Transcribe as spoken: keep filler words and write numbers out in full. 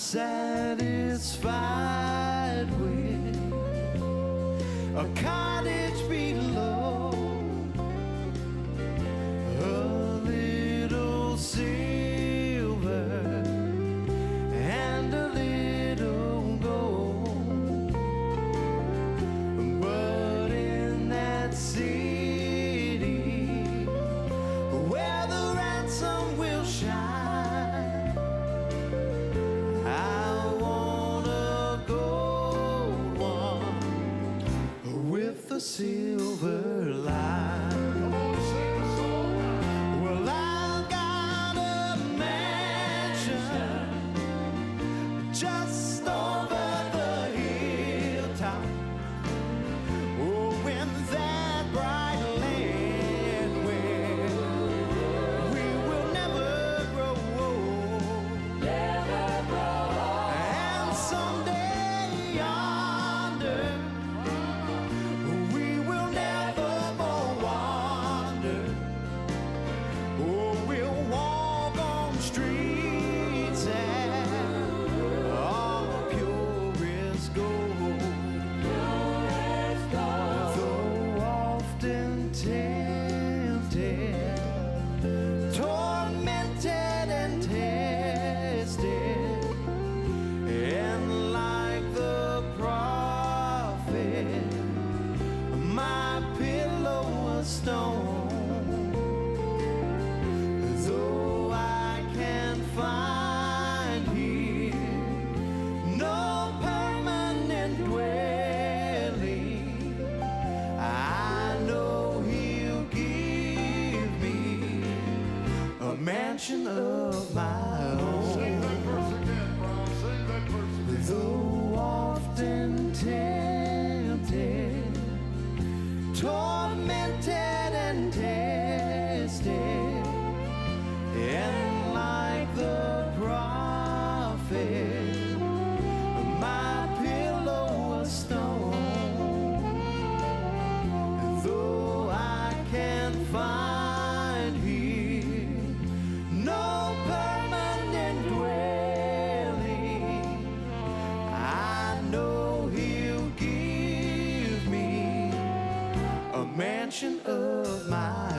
satisfied with a cottage below, a little silver and a little gold. But in that city where the ransom will shine, I want a gold one with a silver line. Well, I've got a mansion just over the hilltop. Oh, in that bright land where we will never grow old. Never grow old. And someday yonder we will never more wander. Oh, we'll walk on the streets and all purest gold. Though often tempted, tormented and tested, and like the prophet, my pillow was stone. Though I can't find here no permanent dwelling, I know He'll give me a mansion of my own. Sing that verse again, Brian. Sing that verse again. Though often tempted, tormented and tested, and like the prophet, my pillow was stone. Though I can't find here no permanent dwelling, I know He'll give me a mansion of my